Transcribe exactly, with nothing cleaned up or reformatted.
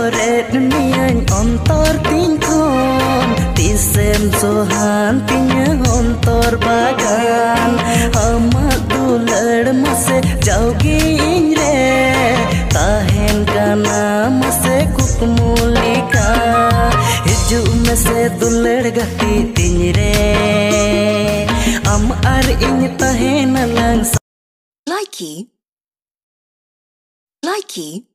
re dunia ontor tingkon tisem sohan tinya ontor bagan amat dular mase jaugi ingre tahen kana mase kukmulika hiju mase dular gati tinyre am ar ing tahen lang Likey Likey